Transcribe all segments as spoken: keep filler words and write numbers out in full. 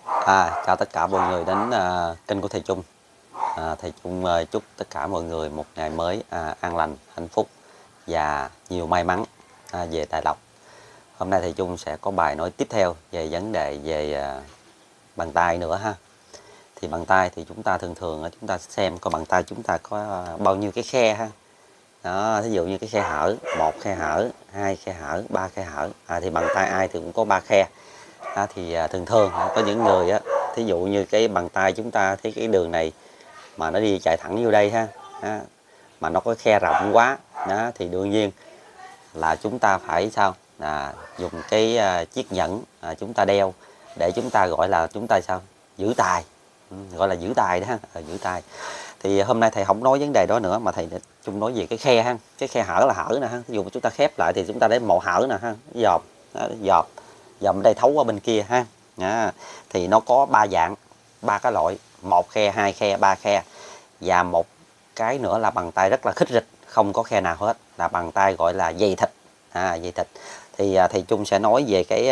À, chào tất cả mọi người đến à, kênh của thầy Trung. À, thầy Trung à, chúc tất cả mọi người một ngày mới à, an lành, hạnh phúc và nhiều may mắn à, về tài lộc. Hôm nay thầy Trung sẽ có bài nói tiếp theo về vấn đề về à, bàn tay nữa ha. Thì bàn tay thì chúng ta thường thường chúng ta xem coi bàn tay chúng ta có bao nhiêu cái khe ha. Đó, ví dụ như cái khe hở, một khe hở, hai khe hở, ba khe hở. À, thì bàn tay ai thì cũng có ba khe. À, thì à, thường thường có những người á, thí dụ như cái bàn tay chúng ta thấy cái đường này mà nó đi chạy thẳng vô đây ha, à, mà nó có khe rộng quá đó, thì đương nhiên là chúng ta phải sao à, dùng cái à, chiếc nhẫn à, chúng ta đeo để chúng ta gọi là chúng ta sao giữ tài, ừ, gọi là giữ tài đó ha, à, giữ tài. Thì hôm nay thầy không nói vấn đề đó nữa mà thầy chung nói về cái khe ha, cái khe hở là hở nè ha, ví dụ chúng ta khép lại thì chúng ta để một hở nè ha, dòm dòm dòm đây thấu qua bên kia ha. À, thì nó có ba dạng, ba cái loại, một khe, hai khe, ba khe, và một cái nữa là bàn tay rất là khít rịch, không có khe nào hết, là bàn tay gọi là dây thịt. À, dây thịt thì à, thầy Trung sẽ nói về cái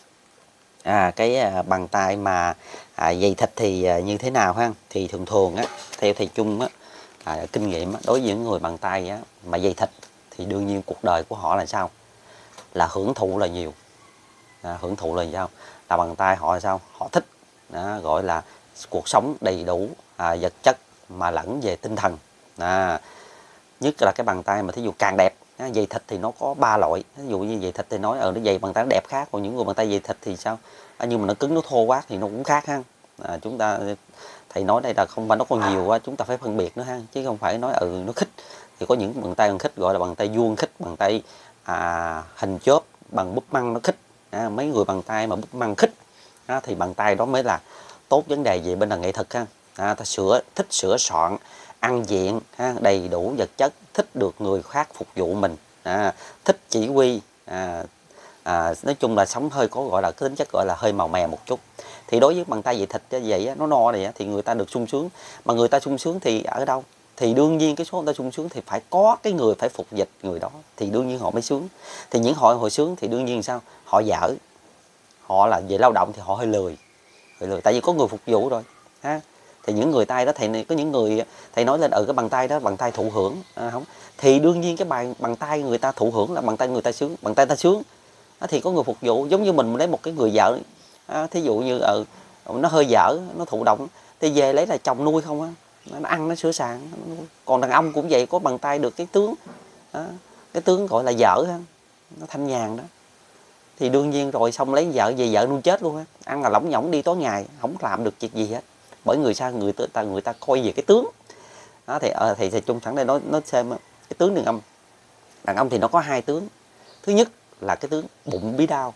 à, cái à, bàn tay mà à, dây thịt thì à, như thế nào ha. Thì thường thường á, theo thầy Trung á, à, kinh nghiệm á, đối với những người bàn tay á, mà dây thịt thì đương nhiên cuộc đời của họ là sao, là hưởng thụ là nhiều. À, hưởng thụ là sao, là bàn tay họ là sao, họ thích à, gọi là cuộc sống đầy đủ à, vật chất mà lẫn về tinh thần. À, nhất là cái bàn tay mà thí dụ càng đẹp, à, dày thịt thì nó có ba loại, ví dụ như dày thịt thì nói ở nó dày bàn tay nó đẹp khác, còn những người bàn tay dày thịt thì sao, à, nhưng mà nó cứng nó thô quá thì nó cũng khác ha. À, chúng ta thầy nói đây là không phải nó còn nhiều quá, chúng ta phải phân biệt nó ha, chứ không phải nói ừ nó khít. Thì có những bàn tay bằng khít gọi là bàn tay vuông khít, bàn tay à, hình chớp, bằng búp măng nó khít. À, mấy người bàn tay mà búp măng khít à, thì bàn tay đó mới là tốt vấn đề về bên là nghệ thuật ha. À, ta sửa thích sửa soạn, ăn diện ha, đầy đủ vật chất, thích được người khác phục vụ mình, à, thích chỉ huy, à, à, nói chung là sống hơi có gọi là cái tính chất gọi là hơi màu mè một chút. Thì đối với bàn tay vậy thịt như vậy nó no này thì người ta được sung sướng, mà người ta sung sướng thì ở đâu, thì đương nhiên cái số người ta sung sướng thì phải có cái người phải phục dịch người đó thì đương nhiên họ mới sướng. Thì những họ hồi sướng thì đương nhiên sao, họ dở, họ là về lao động thì họ hơi lười, hơi lười tại vì có người phục vụ rồi ha. Thì những người tay đó thầy có những người thầy nói lên ở ừ, cái bàn tay đó bàn tay thụ hưởng à, không thì đương nhiên cái bàn bàn tay người ta thụ hưởng là bàn tay người ta sướng, bàn tay ta sướng à, thì có người phục vụ. Giống như mình lấy một cái người vợ à, thí dụ như ừ, nó hơi dở, nó thụ động thì về lấy là chồng nuôi không á, nó ăn nó sửa sàng. Còn đàn ông cũng vậy, có bàn tay được cái tướng à, cái tướng gọi là dở ha, nó thanh nhàn đó thì đương nhiên rồi xong lấy vợ về vợ nuôi chết luôn á, ăn là lỏng nhỏng đi tối ngày không làm được việc gì hết, bởi người sao người ta người ta coi về cái tướng đó. Thì ờ, thì, thì Trung thẳng đây nói nó xem cái tướng đàn ông, đàn ông thì nó có hai tướng. Thứ nhất là cái tướng bụng bí đao,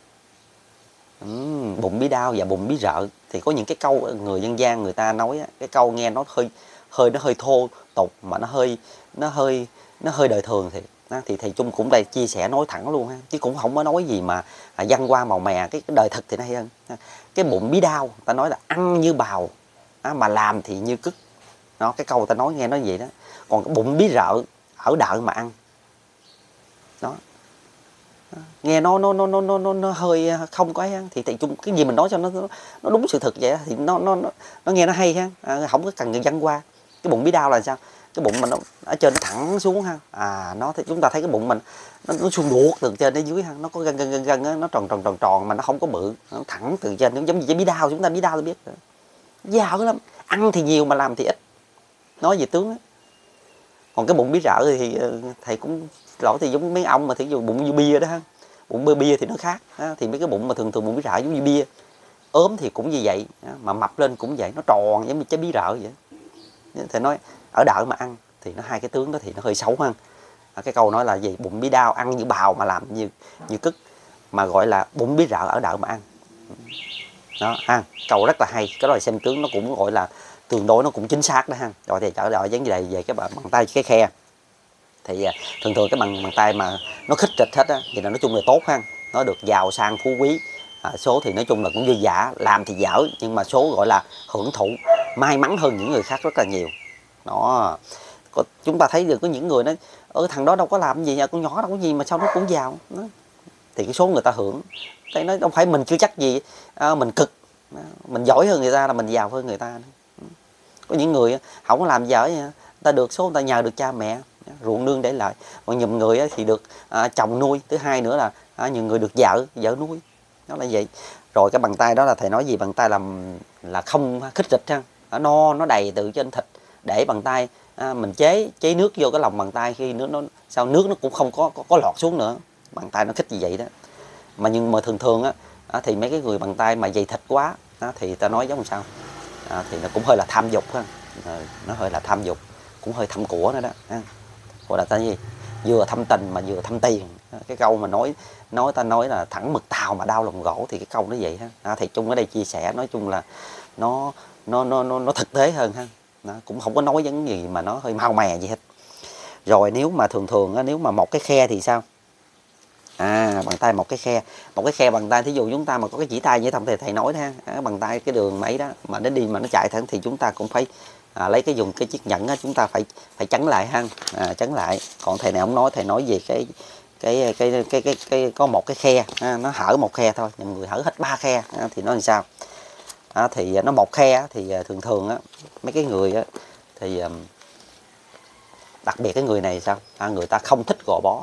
uhm, bụng bí đao và bụng bí rợ. Thì có những cái câu người dân gian người ta nói cái câu nghe nó hơi hơi nó hơi thô tục mà nó hơi nó hơi nó hơi đời thường. Thì thì thầy Trung cũng đây chia sẻ nói thẳng luôn ha, chứ cũng không có nói gì mà à, văn qua màu mè. Cái, cái đời thực thì nó hay hơn. Cái bụng bí đao ta nói là ăn như bào à, mà làm thì như cứt đó, cái câu ta nói nghe nói vậy đó. Còn cái bụng bí rợ ở đợ mà ăn đó, nghe nó nó nó nó nó nó, nó hơi không có ấy. Thì thầy Trung cái gì mình nói cho nó nó đúng sự thật vậy đó. Thì nó nó nó, nó nghe nó hay ha, à, không có cần văn qua. Cái bụng bí đao là sao, cái bụng mình nó ở trên nó thẳng xuống ha, à nó thì chúng ta thấy cái bụng mình nó, nó xung ruột từ trên đến dưới ha, nó có gân gân gân gân á, nó tròn tròn tròn tròn mà nó không có bự, nó thẳng từ trên, nó giống như bí đao. Chúng ta bí đao tôi biết giàu lắm, ăn thì nhiều mà làm thì ít, nói về tướng á. Còn cái bụng bí rợ thì thầy cũng lỗi thì giống mấy ông mà thí dụ bụng như bia đó ha, bụng bia bia thì nó khác ha. Thì mấy cái bụng mà thường thường bụng bí rợ giống như bia, ốm thì cũng như vậy mà mập lên cũng vậy, nó tròn giống như trái bí rợ vậy. Thầy nói ở đợ mà ăn thì nó hai cái tướng đó thì nó hơi xấu ha. À, cái câu nói là gì, bụng bí đao ăn như bào mà làm như như cứt, mà gọi là bụng bí rợ ở đợ mà ăn đó ha. Câu rất là hay, cái đó là xem tướng nó cũng gọi là tương đối nó cũng chính xác đó ha. Rồi thì trở lại vấn đề về cái bàn tay cái khe thì thường thường cái bàn bàn tay mà nó khít trịch hết á thì là nói chung là tốt ha, nó được giàu sang phú quý. À, số thì nói chung là cũng dư dả, làm thì dở nhưng mà số gọi là hưởng thụ may mắn hơn những người khác rất là nhiều đó. Có, chúng ta thấy được có những người nói ở thằng đó đâu có làm gì, con nhỏ đâu có gì mà sao nó cũng giàu đó. Thì cái số người ta hưởng, cái nói không phải mình chưa chắc gì à, mình cực Đó. Mình giỏi hơn người ta là mình giàu hơn người ta. Có những người không có làm giỏi, người ta được số người ta nhờ được cha mẹ, ruộng nương để lại. Còn nhiều người thì được à, chồng nuôi. Thứ hai nữa là à, nhiều người được vợ vợ nuôi. Đó là vậy. Rồi cái bàn tay đó là thầy nói gì? Bàn tay làm là không khích rịch ha, no nó đầy từ trên thịt, để bàn tay à, mình chế chế nước vô cái lòng bàn tay, khi nước nó sao nước nó cũng không có có, có lọt xuống nữa. Bàn tay nó khích như vậy đó. Mà nhưng mà thường thường á thì mấy cái người bàn tay mà dày thịt quá á, thì ta nói giống sao à, thì nó cũng hơi là tham dục ha, à, nó hơi là tham dục, cũng hơi thăm của nữa đó ha. Gọi là ta gì, vừa thăm tình mà vừa thăm tiền. Cái câu mà nói nói ta nói là thẳng mực tàu mà đau lòng gỗ, thì cái câu nó vậy ha. À, thầy Trung ở đây chia sẻ nói chung là nó nó nó nó, nó thực tế hơn ha. Nó cũng không có nói những gì mà nó hơi mau mè gì hết. Rồi nếu mà thường thường á, nếu mà một cái khe thì sao? À, bàn tay một cái khe, một cái khe bàn tay, thí dụ chúng ta mà có cái chỉ tay như thông thầy thầy nói đó ha, à, bàn tay cái đường mấy đó mà nó đi mà nó chạy thẳng thì chúng ta cũng phải à, lấy cái dùng cái chiếc nhẫn á, chúng ta phải phải chắn lại ha, à, chắn lại. Còn thầy này không nói, thầy nói về cái cái cái cái cái, cái, cái có một cái khe, à, nó hở một khe thôi, nhiều người hở hết ba khe, à, thì nó làm sao? À, thì nó một khe thì thường thường á mấy cái người á thì đặc biệt cái người này sao? À, người ta không thích gò bó.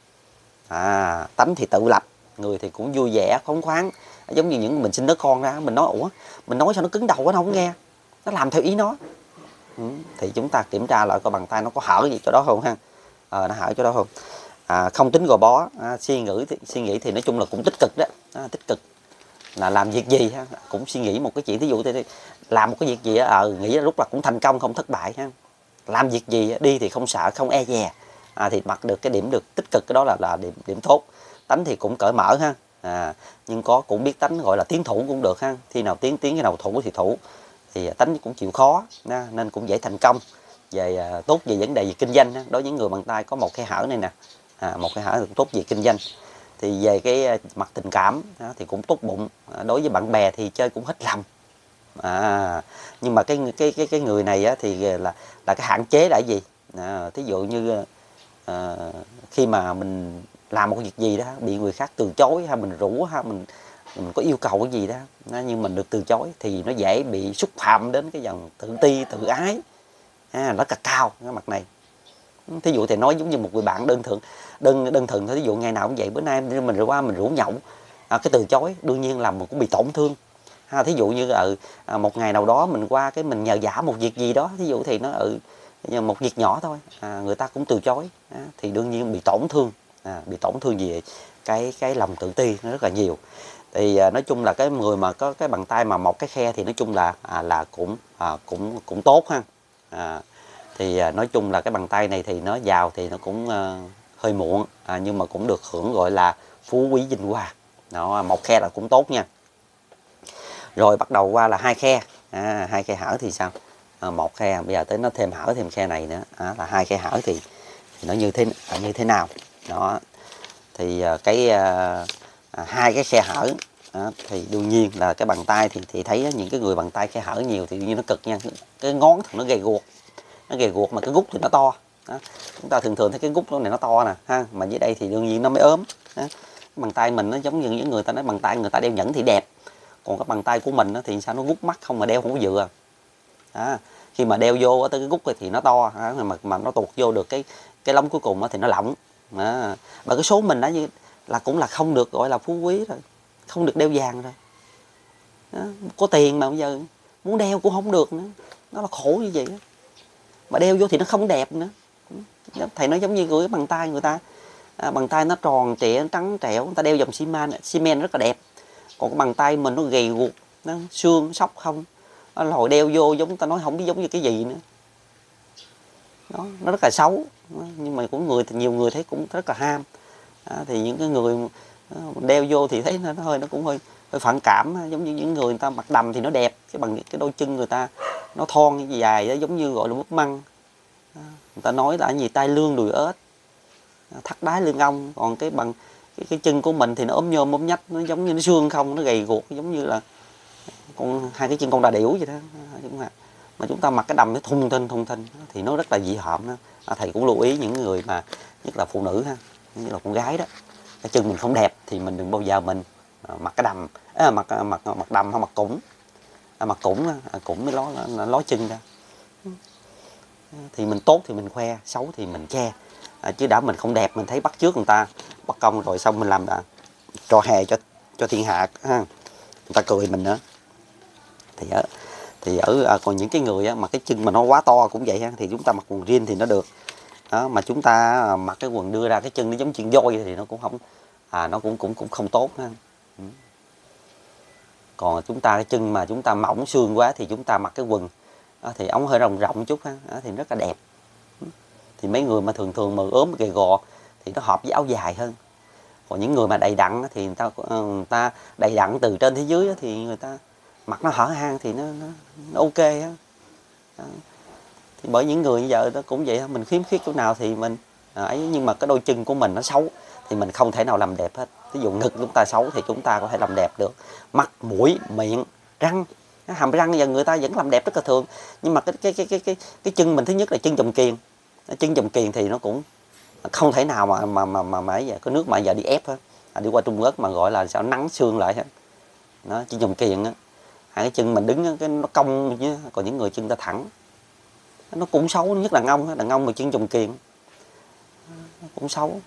À, tánh thì tự lập, người thì cũng vui vẻ phóng khoáng, giống như những mình sinh đứa con ra mình nói ủa mình nói sao nó cứng đầu quá, nó không nghe, nó làm theo ý nó. Ừ, thì chúng ta kiểm tra lại coi bàn tay nó có hở gì chỗ đó không ha, à, nó hở chỗ đó không. À, không tính gò bó, à, suy nghĩ thì, suy nghĩ thì nói chung là cũng tích cực đó, à, tích cực là làm việc gì ha cũng suy nghĩ một cái chuyện, thí dụ thì làm một cái việc gì á, à, nghĩ lúc là cũng thành công không thất bại ha. Làm việc gì đi thì không sợ không e dè, à, thì mặc được cái điểm được tích cực, cái đó là là điểm điểm tốt. Tánh thì cũng cởi mở ha, à, nhưng có cũng biết tánh gọi là tiến thủ cũng được ha, khi nào tiến tiến cái nào thủ thì thủ, thì tánh cũng chịu khó nên cũng dễ thành công về à, tốt về vấn đề về kinh doanh ha. Đối với những người bàn tay có một cái hở này nè, à, một cái hở cũng tốt về kinh doanh. Thì về cái mặt tình cảm à, thì cũng tốt bụng, à, đối với bạn bè thì chơi cũng hết lòng. À, nhưng mà cái cái cái cái người này á, thì là là cái hạn chế là cái gì? À, thí dụ như à, khi mà mình làm một việc gì đó bị người khác từ chối, hay mình rủ, hay mình mình có yêu cầu cái gì đó nhưng mình được từ chối thì nó dễ bị xúc phạm đến cái dòng tự ti tự ái, à, nó cà cao cái mặt này. Thí dụ thì nói giống như một người bạn đơn thuần đơn đơn thuần thôi, thí dụ ngày nào cũng vậy, bữa nay mình rồi qua mình rủ nhậu, à, cái từ chối đương nhiên là mình cũng bị tổn thương. Ha, thí dụ như ở à, một ngày nào đó mình qua cái mình nhờ vả một việc gì đó, thí dụ thì nó ừ, một việc nhỏ thôi, à, người ta cũng từ chối, à, thì đương nhiên bị tổn thương, à, bị tổn thương gì cái cái lòng tự ti nó rất là nhiều. Thì à, nói chung là cái người mà có cái bàn tay mà một cái khe thì nói chung là à, là cũng à, cũng cũng tốt ha. À, thì à, nói chung là cái bàn tay này thì nó giàu thì nó cũng à, hơi muộn, à, nhưng mà cũng được hưởng gọi là phú quý vinh hoa. Đó, một khe là cũng tốt nha. Rồi bắt đầu qua là hai khe, à, hai khe hở thì sao? À, một khe bây giờ tới nó thêm hở thêm khe này nữa, à, là hai khe hở thì, thì nó như thế à, như thế nào? Đó thì à, cái à, à, hai cái khe hở à, thì đương nhiên là cái bàn tay thì thì thấy những cái người bàn tay khe hở nhiều thì đương nhiên nó cực nha. Cái ngón thì nó gầy guộc, nó gầy guộc mà cái gút thì nó to. Đó. Chúng ta thường thường thấy cái gút này nó to nè ha, mà dưới đây thì đương nhiên nó mới ốm. Đó. Bàn tay mình nó giống như những người ta nói bàn tay người ta đeo nhẫn thì đẹp, còn cái bàn tay của mình thì sao nó gút mắt không mà đeo không có vừa. Đó. Khi mà đeo vô tới cái gút thì nó to, mà mà nó tuột vô được cái cái lông cuối cùng thì nó lỏng. Đó. Mà cái số mình đã như là cũng là không được gọi là phú quý rồi, không được đeo vàng rồi. Đó. Có tiền mà bây giờ muốn đeo cũng không được nữa, nó là khổ như vậy đó. Mà đeo vô thì nó không đẹp nữa. Thầy nói giống như cái bàn tay người ta, à, bàn tay nó tròn trịa trắng trẻo, người ta đeo dòng xi men xi men rất là đẹp, còn cái bàn tay mình nó gầy guộc, nó xương sóc không, hồi đeo vô giống ta nói không biết giống như cái gì nữa. Đó, nó rất là xấu. Nhưng mà cũng người thì nhiều người thấy cũng rất là ham, à, thì những cái người đeo vô thì thấy nó hơi nó cũng hơi hơi phản cảm, giống như những người người ta mặc đầm thì nó đẹp, cái bằng cái đôi chân người ta nó thon dài đó, giống như gọi là mút măng. Người ta nói là gì tai lương đùi ếch, thắt đái lưng ong, còn cái bằng cái, cái chân của mình thì nó ốm nhôm ốm nhách, nó giống như nó xương không, nó gầy guộc giống như là con hai cái chân con đà điểu vậy đó. Mà chúng ta mặc cái đầm nó thùng thình thùng thình thì nó rất là dị hợm đó. À, thầy cũng lưu ý những người mà nhất là phụ nữ ha, như là con gái đó, cái chân mình không đẹp thì mình đừng bao giờ mình mặc cái đầm, à, mặc mặc mặc đầm hay mặc củng, à, mặt cũng à, cũng mới ló ló chân ra. Thì mình tốt thì mình khoe, xấu thì mình che, à, chứ đã mình không đẹp mình thấy bắt chước người ta bất công rồi xong mình làm à, trò hề cho cho thiên hạ ha, người ta cười mình nữa. Thì ở thì ở à, còn những cái người á, mà cái chân mà nó quá to cũng vậy ha, thì chúng ta mặc quần jean thì nó được đó, mà chúng ta mặc cái quần đưa ra cái chân nó giống chân voi thì nó cũng không à nó cũng cũng cũng không tốt ha. Còn chúng ta cái chân mà chúng ta mỏng xương quá thì chúng ta mặc cái quần đó, thì ống hơi rộng rộng chút ha, đó, thì rất là đẹp. Thì mấy người mà thường thường mà ốm gầy gò thì nó hợp với áo dài hơn. Còn những người mà đầy đặn thì người ta người ta đầy đặn từ trên tới dưới thì người ta mặc nó hở hang thì nó, nó, nó ok á. Thì bởi những người như giờ đó cũng vậy, mình khiếm khuyết chỗ nào thì mình ấy, nhưng mà cái đôi chân của mình nó xấu thì mình không thể nào làm đẹp hết. Ví dụ ngực chúng ta xấu thì chúng ta có thể làm đẹp được, mắt, mũi, miệng, răng, hàm răng giờ người ta vẫn làm đẹp rất là thường. Nhưng mà cái cái cái cái cái cái chân mình thứ nhất là chân chồng kiền, chân chồng kiền thì nó cũng không thể nào mà mà mà mà, mà cái nước mà giờ đi ép hết, à, đi qua Trung Quốc mà gọi là sao nắng xương lại hết. Nó chân chồng kiền á, hai cái chân mình đứng cái nó cong chứ, còn những người chân ta thẳng nó cũng xấu, nhất là đàn ông đàn ông mà chân chồng kiền nó cũng xấu.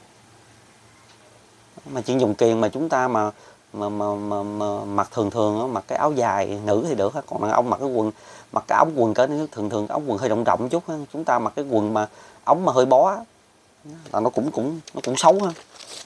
Mà chân chồng kiền mà chúng ta mà mà, mà, mà, mà mặc thường thường đó, mặc cái áo dài nữ thì được, còn đàn ông mặc cái quần mặc cái ống quần cỡ thường thường ống quần hơi rộng rộng chút, chúng ta mặc cái quần mà ống mà hơi bó là nó cũng cũng nó cũng xấu ha.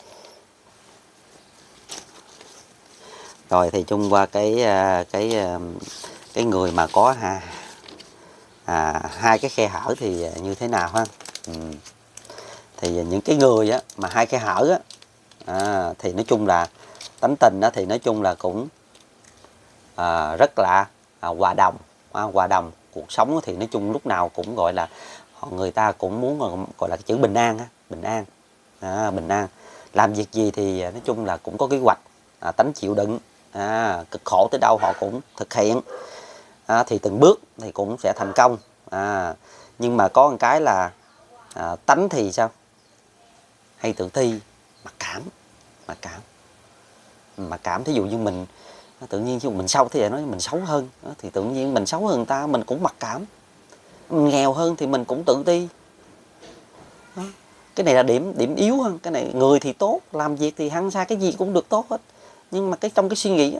Rồi thì chung qua cái cái cái người mà có ha, à, hai cái khe hở thì như thế nào ha. Ừ. Thì những cái người á, mà hai khe hở á, à, thì nói chung là tánh tình á, thì nói chung là cũng à, rất là à, hòa đồng, à, hòa đồng cuộc sống thì nói chung lúc nào cũng gọi là họ người ta cũng muốn gọi là cái chữ bình an á, bình an, à, bình an. Làm việc gì thì nói chung là cũng có kế hoạch, à, tánh chịu đựng, à, cực khổ tới đâu họ cũng thực hiện, à, thì từng bước thì cũng sẽ thành công. À, nhưng mà có một cái là à, tánh thì sao, hay tự ti, mặc cảm, mặc cảm, mặc cảm. Thí dụ như mình tự nhiên chứ mình xấu thì nói mình xấu hơn thì tự nhiên mình xấu hơn người ta mình cũng mặc cảm, mình nghèo hơn thì mình cũng tự ti. Đó. Cái này là điểm điểm yếu hơn. Cái này người thì tốt, làm việc thì hăng sa cái gì cũng được tốt hết, nhưng mà cái trong cái suy nghĩ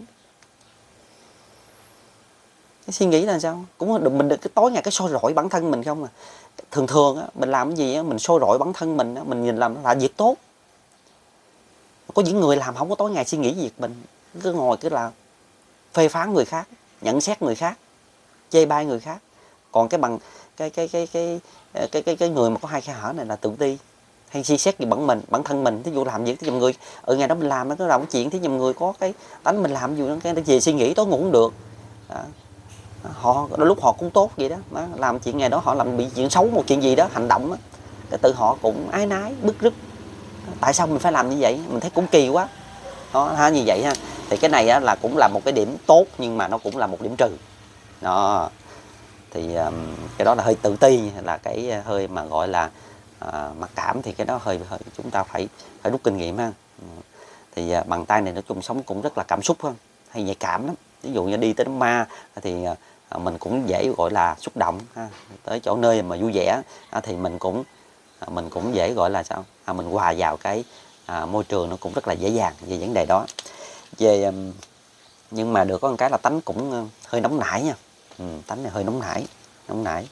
cái suy nghĩ là sao cũng mình được cái tối ngày cái soi rọi bản thân mình không à. Thường thường á, mình làm cái gì á, mình soi rọi bản thân mình á, mình nhìn làm là việc tốt. Có những người làm không có tối ngày suy nghĩ việc mình, cứ ngồi cứ là phê phán người khác, nhận xét người khác, chê bai người khác. Còn cái bằng cái cái cái cái cái cái cái người mà có hai khe hở này là tự ti, hay suy xét về bản mình, bản thân mình. Thí dụ làm việc thì nhiều người ở ngày đó mình làm nó có làm chuyện, thì nhiều người có cái tánh mình làm dù nó cái về suy nghĩ tối ngủ cũng được. Đó. Họ đôi lúc họ cũng tốt vậy đó. Đó, làm chuyện ngày đó họ làm bị chuyện xấu một chuyện gì đó, hành động đó, cái tự họ cũng ái nái bức rứt, tại sao mình phải làm như vậy, mình thấy cũng kỳ quá đó ha, như vậy ha. Thì cái này á, là cũng là một cái điểm tốt nhưng mà nó cũng là một điểm trừ đó. Thì um, cái đó là hơi tự ti, là cái hơi mà gọi là uh, mặc cảm, thì cái đó hơi, hơi chúng ta phải phải rút kinh nghiệm ha. Thì uh, bàn tay này nói chung sống cũng rất là cảm xúc hơn, hay nhạy cảm lắm. Ví dụ như đi tới đám ma thì uh, mình cũng dễ gọi là xúc động ha. Tới chỗ nơi mà vui vẻ uh, thì mình cũng uh, mình cũng dễ gọi là sao à, mình hòa vào cái uh, môi trường nó cũng rất là dễ dàng về vấn đề đó. Về um, nhưng mà được có một cái là tánh cũng uh, hơi nóng nảy nha. Ừ, tánh này hơi nóng nảy, nóng nảy.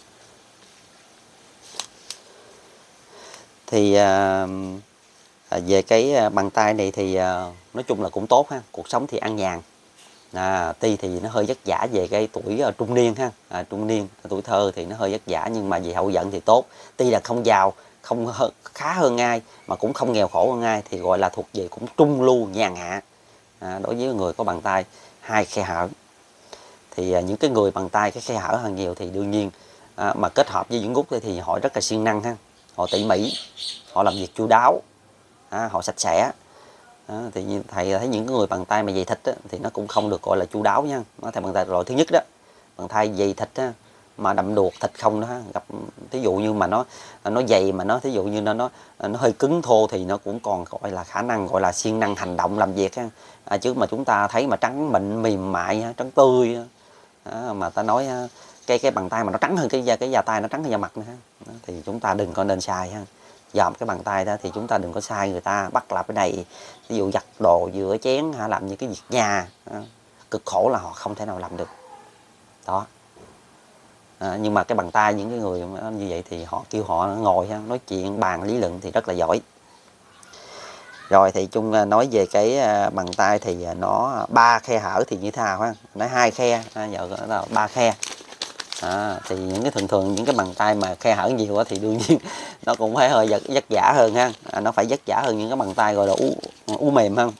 Thì à, về cái bàn tay này thì à, nói chung là cũng tốt ha, cuộc sống thì an nhàn. À, tuy thì nó hơi vất vả về cái tuổi uh, trung niên ha, à, trung niên tuổi thơ thì nó hơi vất vả, nhưng mà về hậu vận thì tốt. Tuy là không giàu, không hơn, khá hơn ai, mà cũng không nghèo khổ hơn ai, thì gọi là thuộc về cũng trung lưu nhàn hạ. À, đối với người có bàn tay hai khe hở. Thì à, những cái người bằng tay cái khe hở hơn nhiều thì đương nhiên à, mà kết hợp với những gút thì họ rất là siêng năng ha, họ tỉ mỉ, họ làm việc chu đáo, à, họ sạch sẽ. À, thì thầy thấy những người bằng tay mà dày thịt á, thì nó cũng không được gọi là chu đáo nha. Nó thầy bằng tay rồi thứ nhất đó, bằng tay dày thịt á, mà đậm đuột thịt không đó, gặp thí dụ như mà nó nó dày mà nó thí dụ như nó nó nó hơi cứng thô thì nó cũng còn gọi là khả năng gọi là siêng năng hành động làm việc ha. À, chứ mà chúng ta thấy mà trắng mịn mềm mại trắng tươi Đó, mà ta nói cái cái bàn tay mà nó trắng hơn cái da cái da tay nó trắng hơn da mặt nữa đó, thì chúng ta đừng có nên xài ha. Dòm cái bàn tay đó thì chúng ta đừng có sai người ta, bắt làm cái này, ví dụ giặt đồ rửa chén hay làm những cái việc nhà đó, cực khổ là họ không thể nào làm được đó. À, nhưng mà cái bàn tay những cái người như vậy thì họ kêu họ ngồi ha, nói chuyện bàn lý luận thì rất là giỏi. Rồi thì Chung nói về cái bàn tay thì nó ba khe hở thì như thế nào ha, nói hai khe, à, giờ là ba khe. À, thì những cái thường thường những cái bàn tay mà khe hở nhiều quá thì đương nhiên nó cũng phải hơi vất, vất vả hơn ha, à, nó phải vất vả hơn những cái bàn tay gọi là ú, ú mềm hơn.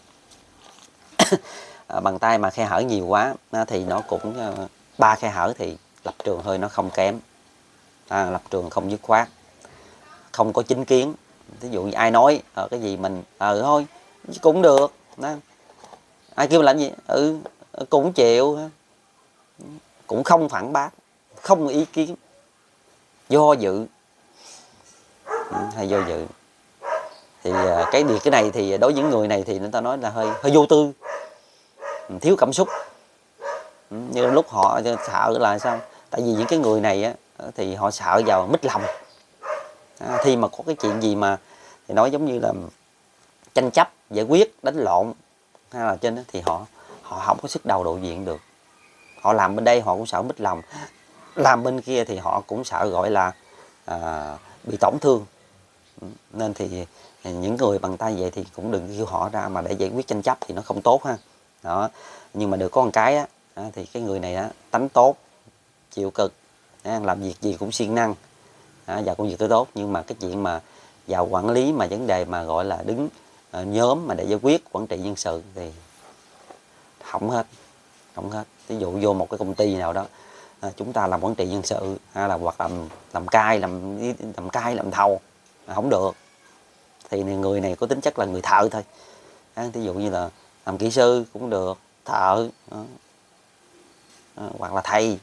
À, bàn tay mà khe hở nhiều quá à, thì nó cũng ba khe hở thì lập trường hơi nó không kém, à, lập trường không dứt khoát, không có chính kiến. Ví dụ như ai nói ở cái gì mình ờ ừ, thôi cũng được đó. Ai kêu làm gì ừ cũng chịu, cũng không phản bác, không ý kiến, do dự, ừ, hay do dự. Thì cái điều cái này thì đối với những người này thì người ta nói là hơi hơi vô tư, thiếu cảm xúc. Như lúc họ sợ là sao, tại vì những cái người này á thì họ sợ vào mít lòng. À, khi mà có cái chuyện gì mà thì nói giống như là tranh chấp giải quyết đánh lộn hay là trên đó, thì họ họ không có sức đầu độ diện được. Họ làm bên đây họ cũng sợ mít lòng, làm bên kia thì họ cũng sợ gọi là à, bị tổn thương. Nên thì những người bằng tay vậy thì cũng đừng kêu họ ra mà để giải quyết tranh chấp thì nó không tốt ha. Đó. Nhưng mà được có một cái á, thì cái người này á, tánh tốt, chịu cực, làm việc gì cũng siêng năng và công việc tới tốt. Nhưng mà cái chuyện mà vào quản lý mà vấn đề mà gọi là đứng uh, nhóm mà để giải quyết quản trị nhân sự thì không hết, không hết. Ví dụ vô một cái công ty nào đó à, chúng ta làm quản trị nhân sự hay là hoặc làm làm cai làm làm cai làm thầu à, không được. Thì người này có tính chất là người thợ thôi. À, ví dụ như là làm kỹ sư cũng được, thợ đó. À, hoặc là thầy.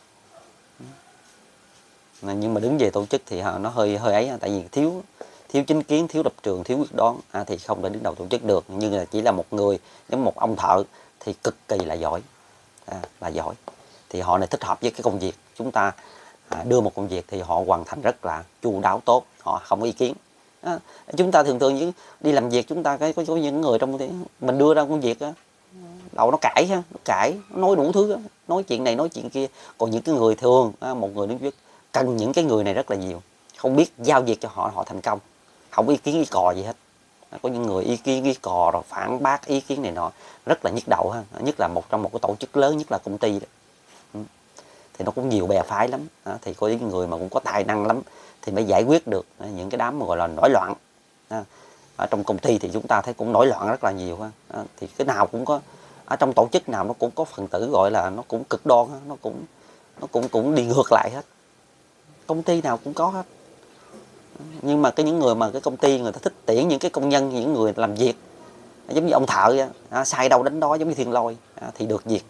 Nhưng mà đứng về tổ chức thì nó hơi hơi ấy, tại vì thiếu thiếu chính kiến, thiếu lập trường, thiếu quyết đoán à, thì không thể đứng đầu tổ chức được. Nhưng là chỉ là một người giống một ông thợ thì cực kỳ là giỏi, à, là giỏi. Thì họ này thích hợp với cái công việc chúng ta à, đưa một công việc thì họ hoàn thành rất là chu đáo tốt, họ không có ý kiến. À, chúng ta thường thường những đi làm việc chúng ta cái có, có những người trong mình đưa ra công việc á, đầu nó cãi ha, nó cãi, nó nói đủ thứ, nói chuyện này nói chuyện kia. Còn những cái người thường à, một người đứng trước cần những cái người này rất là nhiều, không biết giao việc cho họ họ thành công, không ý kiến ý cò gì hết. Có những người ý kiến ý cò rồi phản bác ý kiến này nọ rất là nhức đầu ha, nhất là một trong một cái tổ chức lớn, nhất là công ty đó. Thì nó cũng nhiều bè phái lắm, thì có những người mà cũng có tài năng lắm thì mới giải quyết được những cái đám mà gọi là nổi loạn. Ở trong công ty thì chúng ta thấy cũng nổi loạn rất là nhiều ha. Thì cái nào cũng có, ở trong tổ chức nào nó cũng có phần tử gọi là nó cũng cực đoan, nó cũng nó cũng cũng đi ngược lại hết, công ty nào cũng có hết. Nhưng mà cái những người mà cái công ty người ta thích tuyển những cái công nhân, những người làm việc giống như ông thợ à, sai đâu đánh đó, giống như thiên lôi à, thì được việc,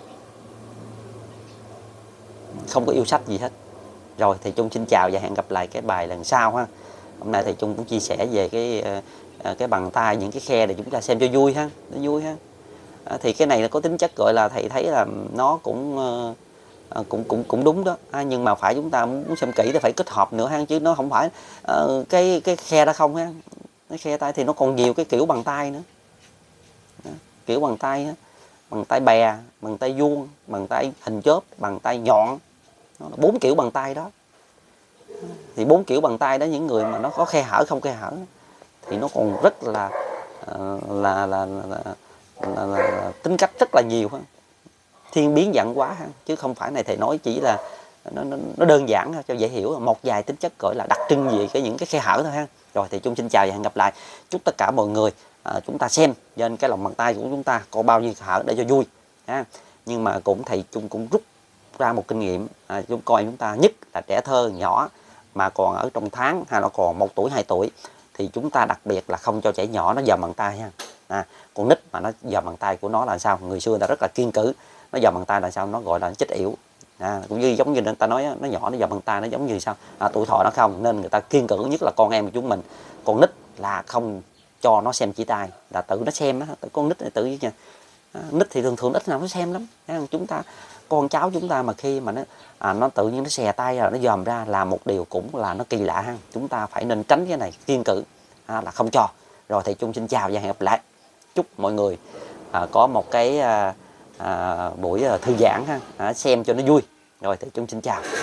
không có yêu sách gì hết. Rồi thì Chung xin chào và hẹn gặp lại cái bài lần sau ha. Hôm nay thì Chung cũng chia sẻ về cái cái bàn tay, những cái khe để chúng ta xem cho vui ha, nó vui ha. À, thì cái này nó có tính chất gọi là thầy thấy là nó cũng uh, cũng cũng cũng đúng đó, à, nhưng mà phải chúng ta muốn xem kỹ thì phải kết hợp nữa ha, chứ nó không phải uh, cái cái khe đó không ha. Cái khe tay thì nó còn nhiều cái kiểu bàn tay nữa. Đó, kiểu bàn tay á, bàn tay bè, bàn tay vuông, bàn tay hình chớp, bàn tay nhọn, bốn kiểu bàn tay đó. Thì bốn kiểu bàn tay đó, những người mà nó có khe hở không khe hở thì nó còn rất là uh, là, là, là, là, là, là, là tính cách rất là nhiều ha, thiên biến vạn hóa ha, chứ không phải này thầy nói chỉ là nó, nó, nó đơn giản cho dễ hiểu, một vài tính chất gọi là đặc trưng về cái những cái khe hở thôi ha. Rồi thì Chung xin chào và hẹn gặp lại. Chúc tất cả mọi người à, chúng ta xem trên cái lòng bàn tay của chúng ta có bao nhiêu hở để cho vui ha. Nhưng mà cũng thầy Chung cũng rút ra một kinh nghiệm, à, chúng coi chúng ta nhất là trẻ thơ nhỏ mà còn ở trong tháng hay nó còn một tuổi hai tuổi thì chúng ta đặc biệt là không cho trẻ nhỏ nó dòm bàn tay ha. À, con nít mà nó dòm bàn tay của nó là sao, người xưa người ta rất là kiên cử, nó dòm bàn tay là sao, nó gọi là chết yểu. À, cũng như giống như người ta nói nó nhỏ nó dòm bàn tay nó giống như sao à, tuổi thọ nó không, nên người ta kiên cử nhất là con em của chúng mình. Con nít là không cho nó xem chỉ tay, là tự nó xem đó, con nít tự nha. À, nít thì thường thường ít nào nó xem lắm. À, chúng ta con cháu chúng ta mà khi mà nó à, nó tự nhiên nó xè tay rồi nó dòm ra là một điều cũng là nó kỳ lạ ha. Chúng ta phải nên tránh cái này, kiêng cữ à, là không cho. Rồi thầy Chung xin chào và hẹn gặp lại. Chúc mọi người à, có một cái à, à, buổi à, thư giãn ha, à, xem cho nó vui. Rồi thầy Chung xin chào.